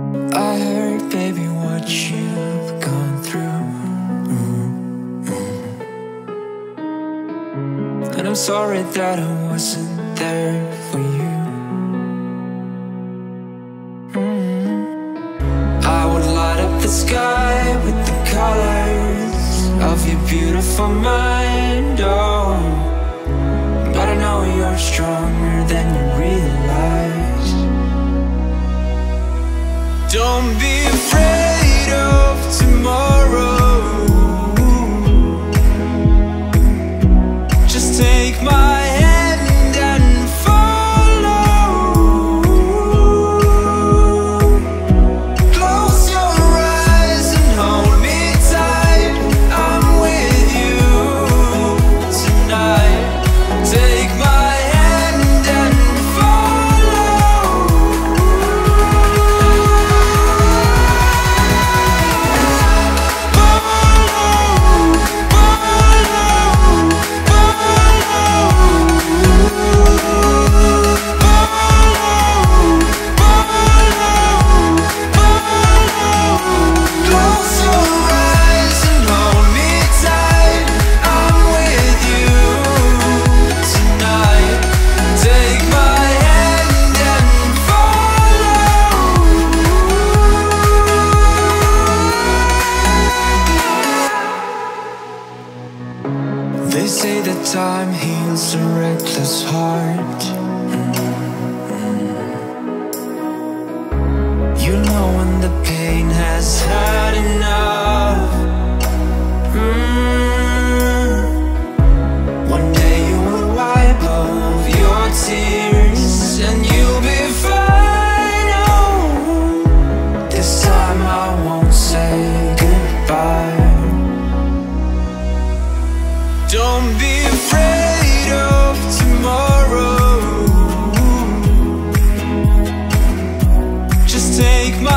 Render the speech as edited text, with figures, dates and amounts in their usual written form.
I heard, baby, what you've gone through. And I'm sorry that I wasn't there for you. I would light up the sky with the colors of your beautiful mind, oh. But I know you're stronger than you realize. Don't be afraid of tomorrow. Just take my hand and follow. Close your eyes and hold me tight. I'm with you tonight. Take my hand and follow. Close your eyes and hold me tight. I'm with you tonight. Take my hand and follow. They say that time heals a reckless heart. You know when the pain has had enough. One day you will wipe off your tears and you'll be fine. Oh, this time I won't say goodbye. Don't be afraid of tomorrow. Just take my